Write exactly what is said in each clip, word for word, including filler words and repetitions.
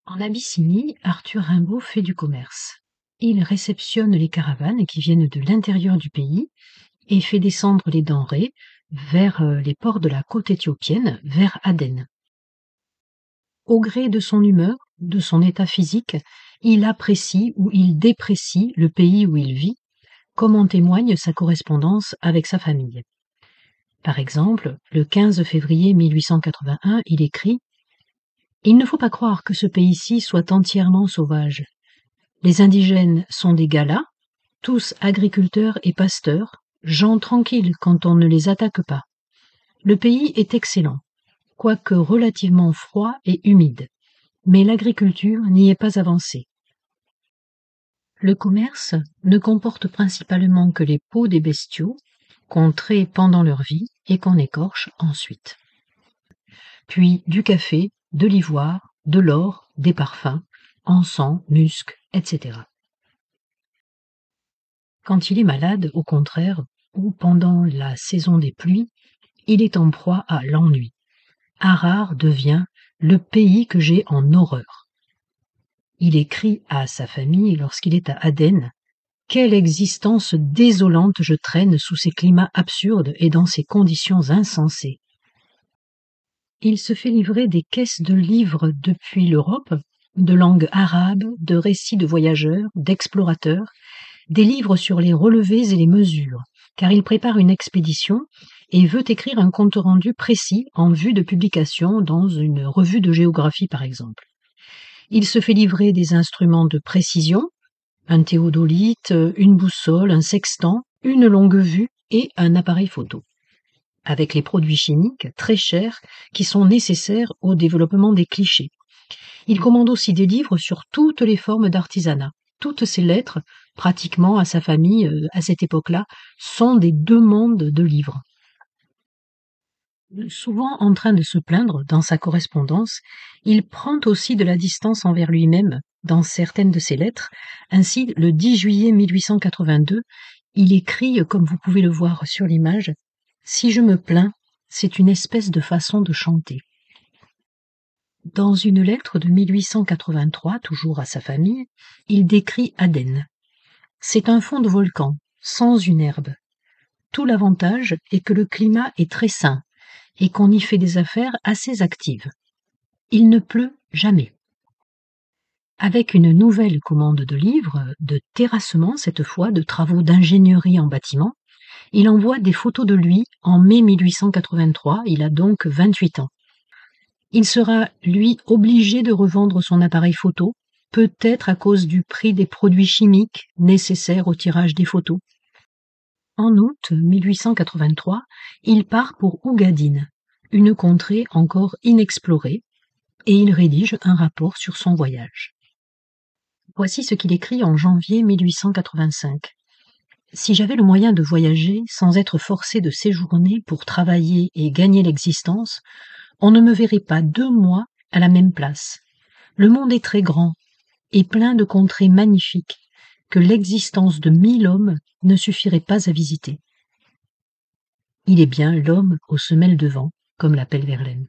En Abyssinie, Arthur Rimbaud fait du commerce. Il réceptionne les caravanes qui viennent de l'intérieur du pays et fait descendre les denrées vers euh, les ports de la côte éthiopienne, vers Aden. Au gré de son humeur, de son état physique, il apprécie ou il déprécie le pays où il vit, comme en témoigne sa correspondance avec sa famille. Par exemple, le quinze février mille huit cent quatre-vingt-un, il écrit « Il ne faut pas croire que ce pays-ci soit entièrement sauvage. Les indigènes sont des Galas, tous agriculteurs et pasteurs, gens tranquilles quand on ne les attaque pas. Le pays est excellent, quoique relativement froid et humide, mais l'agriculture n'y est pas avancée. Le commerce ne comporte principalement que les peaux des bestiaux qu'on traite pendant leur vie et qu'on écorche ensuite. Puis du café, de l'ivoire, de l'or, des parfums, encens, musc, et cetera. Quand il est malade, au contraire, ou pendant la saison des pluies, il est en proie à l'ennui. Harare devient le pays que j'ai en horreur. Il écrit à sa famille lorsqu'il est à Aden « Quelle existence désolante je traîne sous ces climats absurdes et dans ces conditions insensées !» Il se fait livrer des caisses de livres depuis l'Europe, de langue arabe, de récits de voyageurs, d'explorateurs, des livres sur les relevés et les mesures, car il prépare une expédition et veut écrire un compte-rendu précis en vue de publication dans une revue de géographie par exemple. Il se fait livrer des instruments de précision, un théodolite, une boussole, un sextant, une longue vue et un appareil photo, avec les produits chimiques très chers qui sont nécessaires au développement des clichés. Il commande aussi des livres sur toutes les formes d'artisanat. Toutes ces lettres, pratiquement à sa famille à cette époque-là, sont des demandes de livres. Souvent en train de se plaindre dans sa correspondance, il prend aussi de la distance envers lui-même dans certaines de ses lettres. Ainsi, le dix juillet mille huit cent quatre-vingt-deux, il écrit, comme vous pouvez le voir sur l'image, « Si je me plains, c'est une espèce de façon de chanter ». Dans une lettre de mille huit cent quatre-vingt-trois, toujours à sa famille, il décrit Aden. « C'est un fond de volcan, sans une herbe. Tout l'avantage est que le climat est très sain et qu'on y fait des affaires assez actives. Il ne pleut jamais. » Avec une nouvelle commande de livres, de terrassement cette fois, de travaux d'ingénierie en bâtiment, il envoie des photos de lui en mai mille huit cent quatre-vingt-trois, il a donc vingt-huit ans. Il sera, lui, obligé de revendre son appareil photo, peut-être à cause du prix des produits chimiques nécessaires au tirage des photos. En août mille huit cent quatre-vingt-trois, il part pour Ougadine, une contrée encore inexplorée, et il rédige un rapport sur son voyage. Voici ce qu'il écrit en janvier mille huit cent quatre-vingt-cinq. « Si j'avais le moyen de voyager sans être forcé de séjourner pour travailler et gagner l'existence, on ne me verrait pas deux mois à la même place. Le monde est très grand et plein de contrées magnifiques que l'existence de mille hommes ne suffirait pas à visiter. » Il est bien l'homme aux semelles de vent, comme l'appelle Verlaine.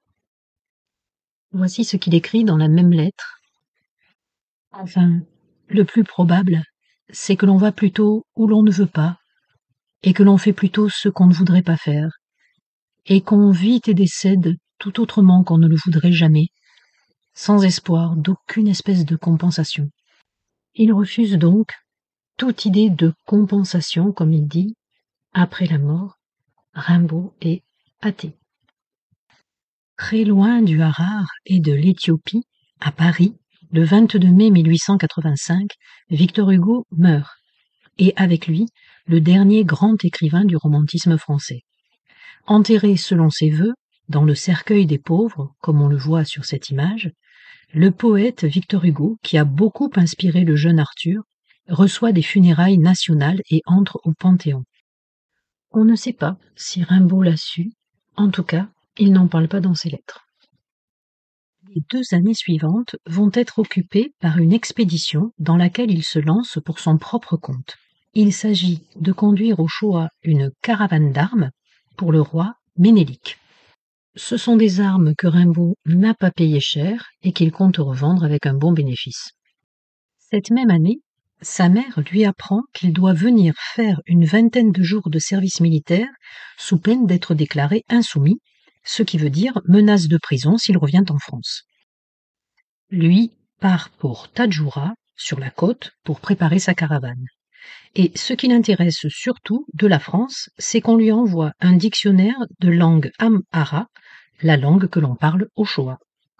Voici ce qu'il écrit dans la même lettre. « Enfin, le plus probable, c'est que l'on va plutôt où l'on ne veut pas, et que l'on fait plutôt ce qu'on ne voudrait pas faire, et qu'on vit et décède tout autrement qu'on ne le voudrait jamais, sans espoir d'aucune espèce de compensation. » Il refuse donc toute idée de compensation, comme il dit, après la mort. Rimbaud est athée. Très loin du Harare et de l'Éthiopie, à Paris, le vingt-deux mai mille huit cent quatre-vingt-cinq, Victor Hugo meurt, et avec lui, le dernier grand écrivain du romantisme français. Enterré selon ses vœux, dans le cercueil des pauvres, comme on le voit sur cette image, le poète Victor Hugo, qui a beaucoup inspiré le jeune Arthur, reçoit des funérailles nationales et entre au Panthéon. On ne sait pas si Rimbaud l'a su, en tout cas, il n'en parle pas dans ses lettres. Les deux années suivantes vont être occupées par une expédition dans laquelle il se lance pour son propre compte. Il s'agit de conduire au Shoah une caravane d'armes pour le roi Ménélik. Ce sont des armes que Rimbaud n'a pas payées cher et qu'il compte revendre avec un bon bénéfice. Cette même année, sa mère lui apprend qu'il doit venir faire une vingtaine de jours de service militaire sous peine d'être déclaré insoumis, ce qui veut dire menace de prison s'il revient en France. Lui part pour Tadjoura, sur la côte, pour préparer sa caravane. Et ce qui l'intéresse surtout de la France, c'est qu'on lui envoie un dictionnaire de langue amhara, la langue que l'on parle au Shoah.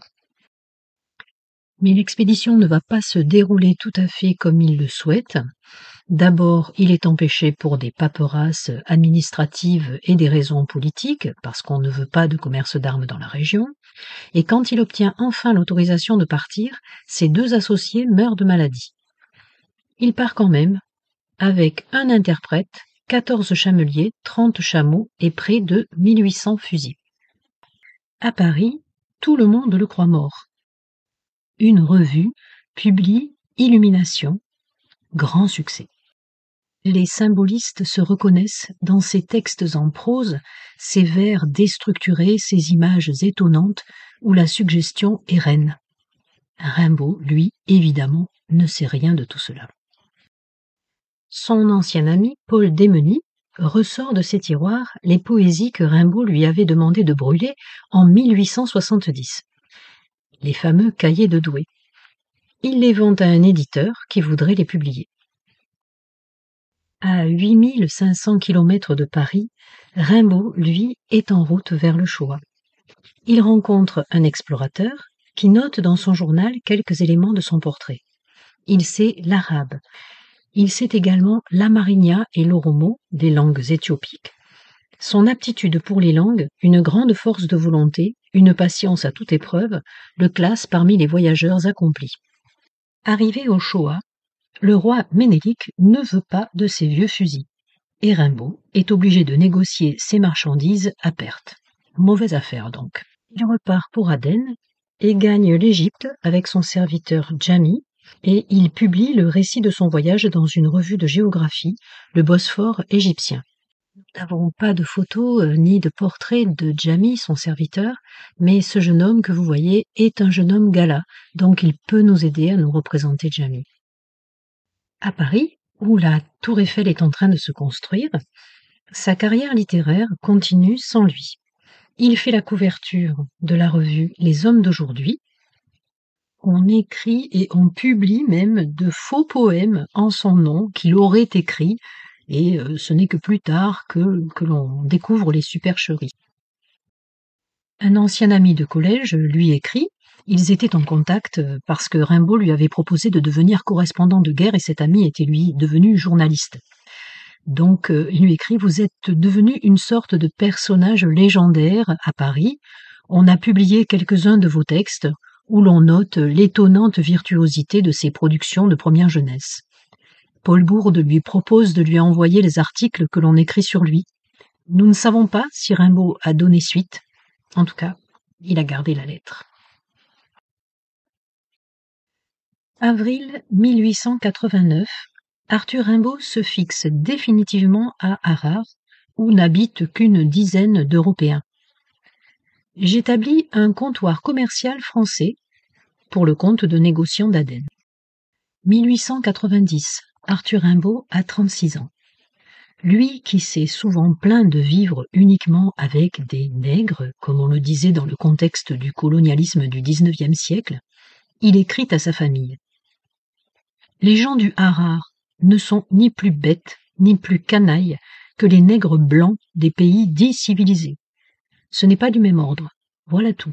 Mais l'expédition ne va pas se dérouler tout à fait comme il le souhaite. D'abord, il est empêché pour des paperasses administratives et des raisons politiques, parce qu'on ne veut pas de commerce d'armes dans la région. Et quand il obtient enfin l'autorisation de partir, ses deux associés meurent de maladie. Il part quand même, avec un interprète, quatorze chameliers, trente chameaux et près de mille huit cents fusils. À Paris, tout le monde le croit mort. Une revue publie Illumination, grand succès. Les symbolistes se reconnaissent dans ces textes en prose, ces vers déstructurés, ces images étonnantes où la suggestion est reine. Rimbaud, lui, évidemment, ne sait rien de tout cela. Son ancien ami, Paul Démeny, ressort de ses tiroirs les poésies que Rimbaud lui avait demandé de brûler en mille huit cent soixante-dix. Les fameux cahiers de Douai. Il les vend à un éditeur qui voudrait les publier. À huit mille cinq cents kilomètres de Paris, Rimbaud, lui, est en route vers le Shoah. Il rencontre un explorateur qui note dans son journal quelques éléments de son portrait. Il sait l'arabe. Il sait également l'amarinya et l'oromo, des langues éthiopiques. Son aptitude pour les langues, une grande force de volonté, une patience à toute épreuve, le classe parmi les voyageurs accomplis. Arrivé au Shoah, le roi Ménélik ne veut pas de ces vieux fusils, et Rimbaud est obligé de négocier ses marchandises à perte. Mauvaise affaire donc. Il repart pour Aden et gagne l'Égypte avec son serviteur Jami, et il publie le récit de son voyage dans une revue de géographie, le Bosphore égyptien. Nous n'avons pas de photos euh, ni de portrait de Jami, son serviteur, mais ce jeune homme que vous voyez est un jeune homme gala, donc il peut nous aider à nous représenter Jami. À Paris, où la Tour Eiffel est en train de se construire, sa carrière littéraire continue sans lui. Il fait la couverture de la revue Les Hommes d'aujourd'hui. On écrit et on publie même de faux poèmes en son nom qu'il aurait écrits, et euh, ce n'est que plus tard que, que l'on découvre les supercheries. Un ancien ami de collège lui écrit. Ils étaient en contact parce que Rimbaud lui avait proposé de devenir correspondant de guerre et cet ami était lui devenu journaliste. Donc euh, il lui écrit « Vous êtes devenu une sorte de personnage légendaire à Paris. On a publié quelques-uns de vos textes où l'on note l'étonnante virtuosité de ses productions de première jeunesse. Paul Bourde lui propose de lui envoyer les articles que l'on écrit sur lui. Nous ne savons pas si Rimbaud a donné suite. En tout cas, il a gardé la lettre. » Avril mille huit cent quatre-vingt-neuf, Arthur Rimbaud se fixe définitivement à Harare, où n'habitent qu'une dizaine d'Européens. J'établis un comptoir commercial français pour le compte de négociants d'Aden. mille huit cent quatre-vingt-dix, Arthur Rimbaud a trente-six ans. Lui qui s'est souvent plaint de vivre uniquement avec des nègres, comme on le disait dans le contexte du colonialisme du dix-neuvième siècle, il écrit à sa famille. Les gens du Harare ne sont ni plus bêtes, ni plus canailles que les nègres blancs des pays dits civilisés. Ce n'est pas du même ordre. Voilà tout.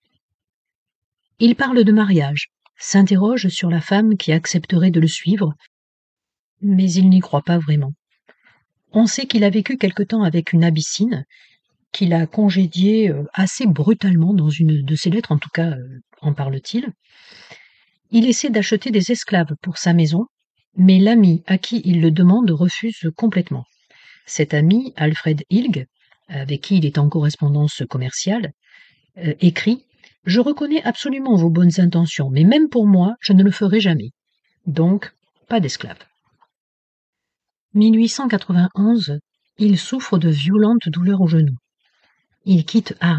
Il parle de mariage, s'interroge sur la femme qui accepterait de le suivre, mais il n'y croit pas vraiment. On sait qu'il a vécu quelque temps avec une abyssine, qu'il a congédiée assez brutalement dans une de ses lettres, en tout cas en parle-t-il. Il essaie d'acheter des esclaves pour sa maison, mais l'ami à qui il le demande refuse complètement. Cet ami, Alfred Ilg, avec qui il est en correspondance commerciale, euh, écrit « Je reconnais absolument vos bonnes intentions, mais même pour moi, je ne le ferai jamais. Donc, pas d'esclaves. » mille huit cent quatre-vingt-onze, il souffre de violentes douleurs au genou. Il quitte Harare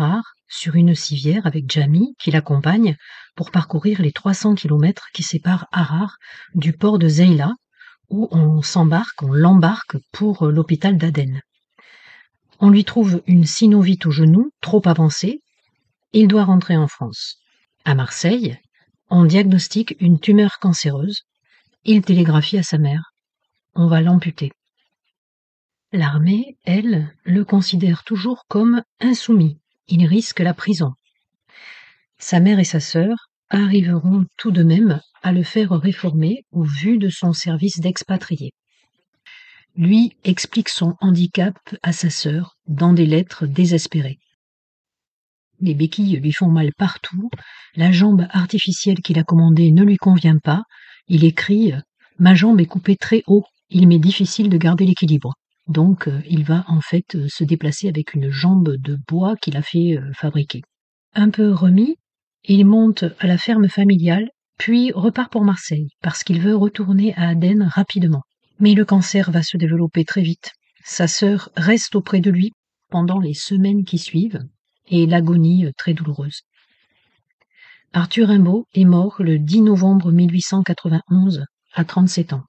sur une civière avec Jamy, qui l'accompagne, pour parcourir les trois cents kilomètres qui séparent Harar du port de Zeila, où on s'embarque, on l'embarque pour l'hôpital d'Aden. On lui trouve une synovite au genou, trop avancée. Il doit rentrer en France. À Marseille, on diagnostique une tumeur cancéreuse. Il télégraphie à sa mère. On va l'amputer. L'armée, elle, le considère toujours comme insoumis. Il risque la prison. Sa mère et sa sœur arriveront tout de même à le faire réformer au vu de son service d'expatrié. Lui explique son handicap à sa sœur dans des lettres désespérées. Les béquilles lui font mal partout, la jambe artificielle qu'il a commandée ne lui convient pas. Il écrit « Ma jambe est coupée très haut, il m'est difficile de garder l'équilibre ». Donc euh, il va en fait euh, se déplacer avec une jambe de bois qu'il a fait euh, fabriquer. Un peu remis, il monte à la ferme familiale, puis repart pour Marseille, parce qu'il veut retourner à Aden rapidement. Mais le cancer va se développer très vite. Sa sœur reste auprès de lui pendant les semaines qui suivent, et l'agonie très douloureuse. Arthur Rimbaud est mort le dix novembre mille huit cent quatre-vingt-onze, à trente-sept ans.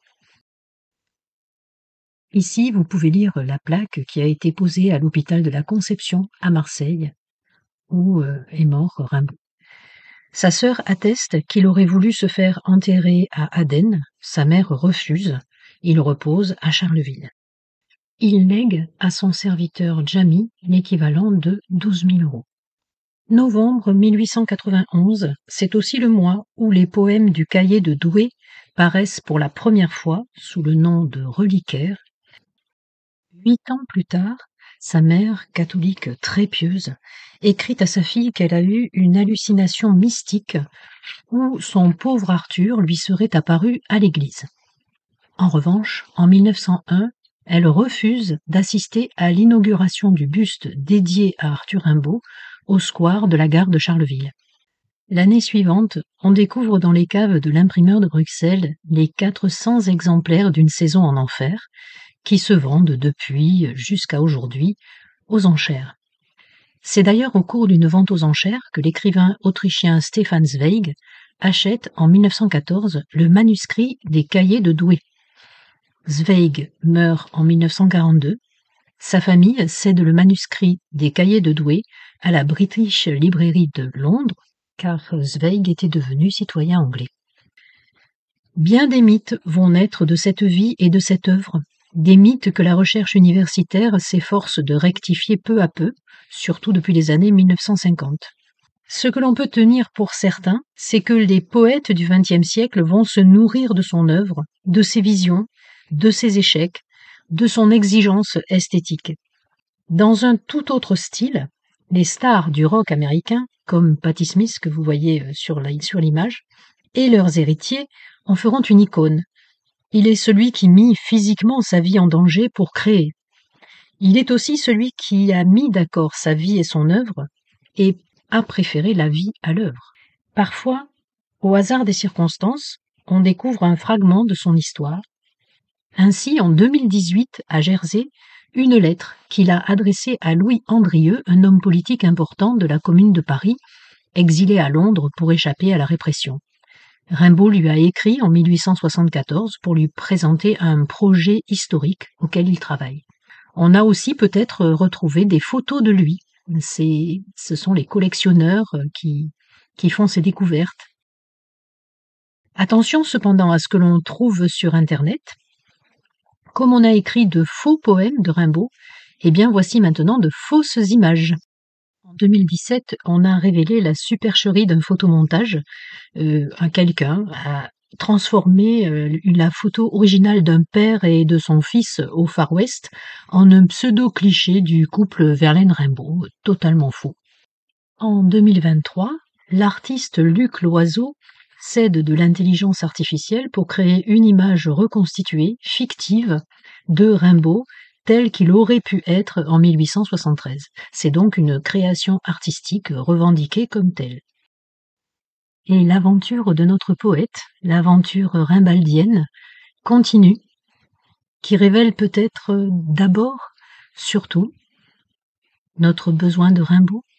Ici, vous pouvez lire la plaque qui a été posée à l'hôpital de la Conception à Marseille, où euh, est mort Rimbaud. Sa sœur atteste qu'il aurait voulu se faire enterrer à Aden. Sa mère refuse. Il repose à Charleville. Il lègue à son serviteur Jamy l'équivalent de douze mille euros. Novembre mille huit cent quatre-vingt-onze, c'est aussi le mois où les poèmes du cahier de Douai paraissent pour la première fois sous le nom de reliquaires. Huit ans plus tard, sa mère, catholique très pieuse, écrit à sa fille qu'elle a eu une hallucination mystique où son pauvre Arthur lui serait apparu à l'église. En revanche, en mille neuf cent un, elle refuse d'assister à l'inauguration du buste dédié à Arthur Rimbaud au square de la gare de Charleville. L'année suivante, on découvre dans les caves de l'imprimeur de Bruxelles les quatre cents exemplaires d'une saison en enfer, qui se vendent depuis jusqu'à aujourd'hui aux enchères. C'est d'ailleurs au cours d'une vente aux enchères que l'écrivain autrichien Stefan Zweig achète en mille neuf cent quatorze le manuscrit des cahiers de Douai. Zweig meurt en mille neuf cent quarante-deux. Sa famille cède le manuscrit des cahiers de Douai à la British Library de Londres, car Zweig était devenu citoyen anglais. Bien des mythes vont naître de cette vie et de cette œuvre, des mythes que la recherche universitaire s'efforce de rectifier peu à peu, surtout depuis les années mille neuf cent cinquante. Ce que l'on peut tenir pour certain, c'est que les poètes du vingtième siècle vont se nourrir de son œuvre, de ses visions, de ses échecs, de son exigence esthétique. Dans un tout autre style, les stars du rock américain, comme Patti Smith que vous voyez sur l'image, et leurs héritiers en feront une icône. Il est celui qui mit physiquement sa vie en danger pour créer. Il est aussi celui qui a mis d'accord sa vie et son œuvre et a préféré la vie à l'œuvre. Parfois, au hasard des circonstances, on découvre un fragment de son histoire. Ainsi, en deux mille dix-huit, à Jersey, une lettre qu'il a adressée à Louis Andrieux, un homme politique important de la Commune de Paris, exilé à Londres pour échapper à la répression. Rimbaud lui a écrit en mille huit cent soixante-quatorze pour lui présenter un projet historique auquel il travaille. On a aussi peut-être retrouvé des photos de lui. C'est, ce sont les collectionneurs qui, qui font ces découvertes. Attention cependant à ce que l'on trouve sur Internet. Comme on a écrit de faux poèmes de Rimbaud, eh bien voici maintenant de fausses images. En deux mille dix-sept, on a révélé la supercherie d'un photomontage. Euh, un quelqu'un a transformé euh, la photo originale d'un père et de son fils au Far West en un pseudo-cliché du couple Verlaine-Rimbaud, totalement faux. En deux mille vingt-trois, l'artiste Luc Loiseau s'aide de l'intelligence artificielle pour créer une image reconstituée, fictive, de Rimbaud, tel qu'il aurait pu être en mille huit cent soixante-treize. C'est donc une création artistique revendiquée comme telle. Et l'aventure de notre poète, l'aventure rimbaldienne, continue, qui révèle peut-être d'abord, surtout, notre besoin de Rimbaud.